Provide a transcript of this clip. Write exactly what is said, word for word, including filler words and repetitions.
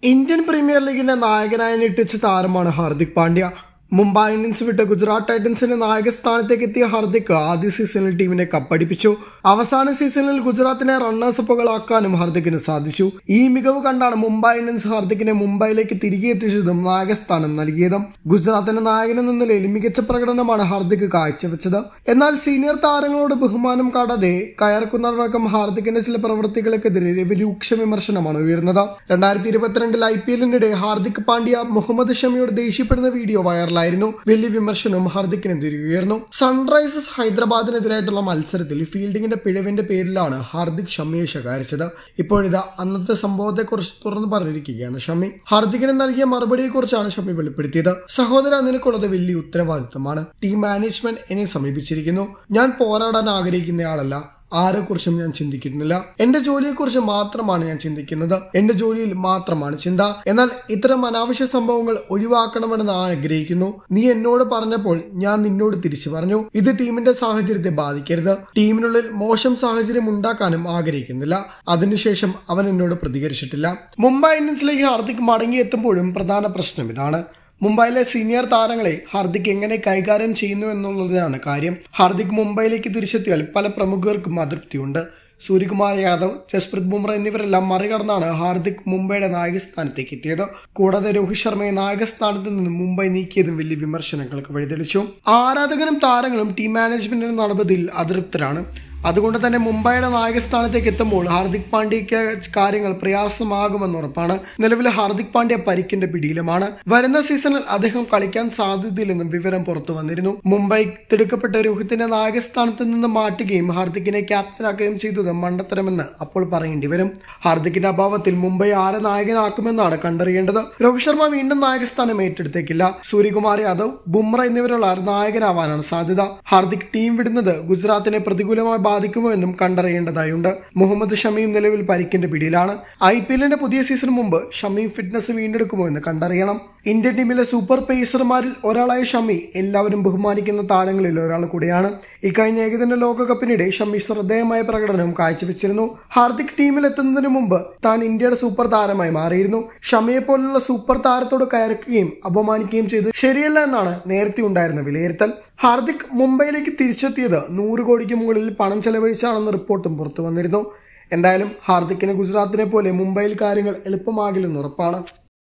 Indian premier ലീഗിന്റെ നായകനായി ഞെട്ടിച്ച താരമാണ് ഹാർദിക് പാണ്ഡ്യ. മുംബൈ ഇന്ത്യൻസ് വിട്ട് ഗുജറാത്ത് ടൈറ്റൻസിന്റെ നായക സ്ഥാനത്തേക്ക് എത്തിയ ഹാർദിക് ആദ്യ സീസണിൽ ടീമിനെ കപ്പടിപ്പിച്ചു. അവസാന സീസണിൽ ഗുജറാത്തിനെ റണ്ണേഴ്സ് അപ്പുകളാക്കാനും ഹാർദിക്കിന് സാധിച്ചു. ഈ മികവ് കണ്ടാണ് മുംബൈ ഇന്ത്യൻസ് ഹാർദിക്കിനെ മുംബൈയിലേക്ക് തിരികെ എത്തിച്ചതും നായകസ്ഥാനം നൽകിയതും. ഗുജറാത്തിന്റെ നായകനെന്ന നിലയിൽ മികച്ച പ്രകടനമാണ് ഹാർദിക് കാഴ്ചവെച്ചത്. എന്നാൽ സീനിയർ താരങ്ങളോട് ബഹുമാനം കാട്ടാതെ കയർക്കുന്നതടക്കം ഹാർദിക്കിന്റെ ചില പ്രവൃത്തികൾക്കെതിരെ രൂക്ഷ വിമർശനമാണ് ഉയർന്നത്. രണ്ടായിരത്തി ഇരുപത്തിരണ്ടിൽ ഐ പി എല്ലിനിടെ ഹാർദിക് പാണ്ഡ്യ മുഹമ്മദ് ഷമിയോട് ദേഷ്യപ്പെടുന്ന വീഡിയോ വൈറലായി. വലിയ വിമർശനവും ഹാർദിക്കിനെതിരെ ഉയർന്നു. സൺറൈസേഴ്സ് ഹൈദരാബാദിനെതിരായിട്ടുള്ള മത്സരത്തിൽ ഫീൽഡിംഗിന്റെ പിഴവിന്റെ പേരിലാണ് ഹാർദിക് ഷമിയെ ശകാരിച്ചത്. ഇപ്പോഴിതാ അന്നത്തെ സംഭവത്തെക്കുറിച്ച് തുറന്നു പറഞ്ഞിരിക്കുകയാണ് ഷമി. ഹാർദിക്കിന് നൽകിയ മറുപടിയെക്കുറിച്ചാണ് ഷമി വെളിപ്പെടുത്തിയത്. സഹോദര, നിനക്കുള്ളത് വലിയ ഉത്തരവാദിത്തമാണ്. ടീം മാനേജ്മെന്റ് എന്നെ സമീപിച്ചിരിക്കുന്നു. ഞാൻ പോരാടാൻ ആഗ്രഹിക്കുന്നയാളല്ല. ആരെക്കുറിച്ചും ഞാൻ ചിന്തിക്കുന്നില്ല. എന്റെ ജോലിയെക്കുറിച്ച് മാത്രമാണ് ഞാൻ ചിന്തിക്കുന്നത്. എന്റെ ജോലിയിൽ മാത്രമാണ് ചിന്ത. എന്നാൽ ഇത്തരം അനാവശ്യ സംഭവങ്ങൾ ഒഴിവാക്കണമെന്ന് ആഗ്രഹിക്കുന്നു. നീ എന്നോട് പറഞ്ഞപ്പോൾ ഞാൻ നിന്നോട് തിരിച്ചു പറഞ്ഞു. ഇത് ടീമിന്റെ സാഹചര്യത്തെ ബാധിക്കരുത്. ടീമിനുള്ളിൽ മോശം സാഹചര്യം ഉണ്ടാക്കാനും ആഗ്രഹിക്കുന്നില്ല. അതിനുശേഷം അവൻ എന്നോട് പ്രതികരിച്ചിട്ടില്ല. മുംബൈ ഇന്ത്യൻസിലേക്ക് ഹാർദിക് മടങ്ങിയെത്തുമ്പോഴും പ്രധാന പ്രശ്നം ഇതാണ്. മുംബൈയിലെ സീനിയർ താരങ്ങളെ ഹാർദിക് എങ്ങനെ കൈകാര്യം ചെയ്യുന്നു എന്നുള്ളതാണ് കാര്യം. ഹാർദിക് മുംബൈയിലേക്ക് തിരിച്ചെത്തിയാൽ പല പ്രമുഖർക്കും അതൃപ്തിയുണ്ട്. സൂര്യകുമാർ യാദവ്, ജസ്പ്രീത് ബുംറ എന്നിവരെല്ലാം മറികടന്നാണ് ഹാർദിക് മുംബൈയുടെ നായകസ്ഥാനത്തേക്ക് എത്തിയത്. കൂടാതെ രോഹിത് ശർമ്മയെ നായകസ്ഥാനത്ത് നിന്ന് മുംബൈ നീക്കിയതും വലിയ വിമർശനങ്ങൾക്ക് വഴിതെളിച്ചു. ആരാധകരും താരങ്ങളും ടീം മാനേജ്മെന്റിന്റെ നടപടിയിൽ അതൃപ്തരാണ്. അതുകൊണ്ട് തന്നെ മുംബൈയുടെ നായകസ്ഥാനത്തേക്ക് എത്തുമ്പോൾ ഹാർദിക് പാണ്ഡ്യയ്ക്ക് കാര്യങ്ങൾ പ്രയാസമാകുമെന്ന് ഉറപ്പാണ്. നിലവിൽ ഹാർദിക് പാണ്ഡ്യ പരിക്കിന്റെ പിടിയിലുമാണ്. വരുന്ന സീസണിൽ അദ്ദേഹം കളിക്കാൻ സാധ്യതയില്ലെന്നും വിവരം പുറത്തു വന്നിരുന്നു. മുംബൈ തിടുക്കപ്പെട്ട രോഹിത്തിനെ നായകസ്ഥാനത്ത് നിന്ന് മാറ്റുകയും ഹാർദിക്കിനെ ക്യാപ്റ്റനാക്കുകയും ചെയ്തത് മണ്ടത്തരമെന്ന് അപ്പോൾ പറയേണ്ടി വരും. ഹാർദിക്കിന്റെ അഭാവത്തിൽ മുംബൈ ആരെ നായകനാക്കുമെന്നാണ് കണ്ടറിയേണ്ടത്. രോഹിത് ശർമ്മ വീണ്ടും നായകസ്ഥാനം ഏറ്റെടുത്തേക്കില്ല. സൂര്യകുമാർ യാദവ്, ബുംറ എന്നിവരുള്ള നായകനാവാനാണ് സാധ്യത. ഹാർദിക് ടീം വിടുന്നത് ഗുജറാത്തിനെ പ്രതികൂലമായി ബാധിക്കുമോ എന്നും കണ്ടറിയേണ്ടതായുണ്ട്. മുഹമ്മദ് ഷമിയും നിലവിൽ പരിക്കിന്റെ പിടിയിലാണ്. ഐ പി എല്ലിന്റെ പുതിയ സീസണിന് മുമ്പ് ഷമി ഫിറ്റ്നസ് വീണ്ടെടുക്കുമോ എന്ന് കണ്ടറിയണം. ഇന്ത്യൻ ടീമിലെ സൂപ്പർ പേസർമാരിൽ ഒരാളായ ഷമി എല്ലാവരും ബഹുമാനിക്കുന്ന താരങ്ങളിൽ ഒരാൾ കൂടിയാണ്. ഇക്കഴിഞ്ഞ ഏകദിന ലോകകപ്പിനിടെ ഷമി ശ്രദ്ധേയമായ പ്രകടനം കാഴ്ചവെച്ചിരുന്നു. ഹാർദിക് ടീമിൽ എത്തുന്നതിന് മുമ്പ് താൻ ഇന്ത്യയുടെ സൂപ്പർ താരമായി മാറിയിരുന്നു. ഷമിയെ പോലുള്ള സൂപ്പർ താരത്തോട് കയർക്കുകയും അപമാനിക്കുകയും ചെയ്ത് ശരിയല്ല എന്നാണ് നേരത്തെ ഉണ്ടായിരുന്ന വിലയിരുത്തൽ. ഹാർദിക് മുംബൈയിലേക്ക് തിരിച്ചെത്തിയത് നൂറ് കോടിക്ക് മുകളിൽ പണം ചെലവഴിച്ചാണെന്ന റിപ്പോർട്ടും പുറത്തു വന്നിരുന്നു. എന്തായാലും ഹാർദിക്കിന് ഗുജറാത്തിനെ പോലെ മുംബൈയിൽ കാര്യങ്ങൾ എളുപ്പമാകില്ലെന്ന് ഉറപ്പാണ്.